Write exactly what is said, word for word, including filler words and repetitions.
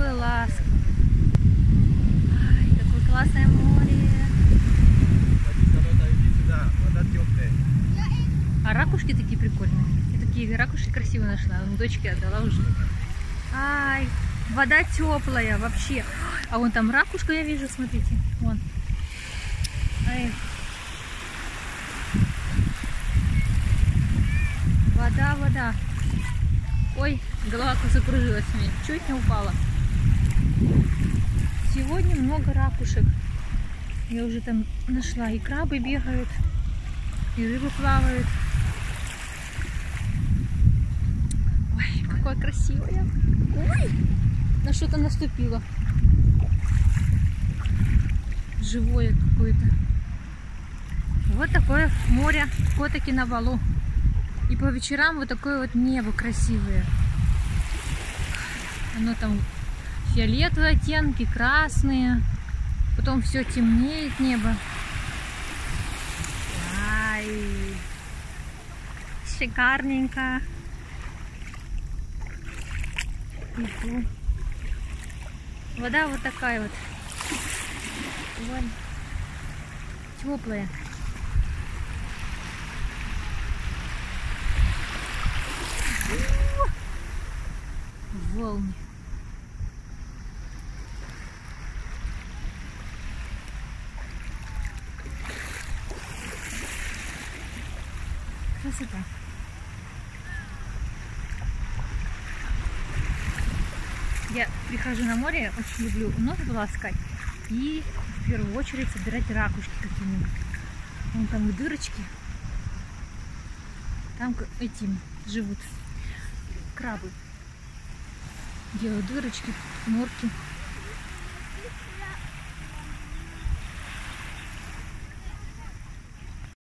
такое ласковое. Ай, какое классное море. А ракушки такие прикольные. Я такие ракушки красивые нашла. Дочке отдала уже. Ай, вода теплая вообще. А вон там ракушка я вижу, смотрите. Вон. Ай. Вода, вода. Ой, голова закружилась мне. Чуть не упала. Сегодня много ракушек. Я уже там нашла. И крабы бегают, и рыбы плавают. Ой, какое красивое. Ой, на что-то наступило. Живое какое-то. Вот такое море, котики на балу. И по вечерам вот такое вот небо красивое. Оно там фиолетовые оттенки, красные. Потом все темнеет небо. Ай, шикарненько. Иду. Вода вот такая вот. Вон. Теплая. Волны. Красота. Я прихожу на море, очень люблю нос полоскать и в первую очередь собирать ракушки какие-нибудь. Вон там и дырочки. Там этим живут крабы. Делаю дырочки, норки.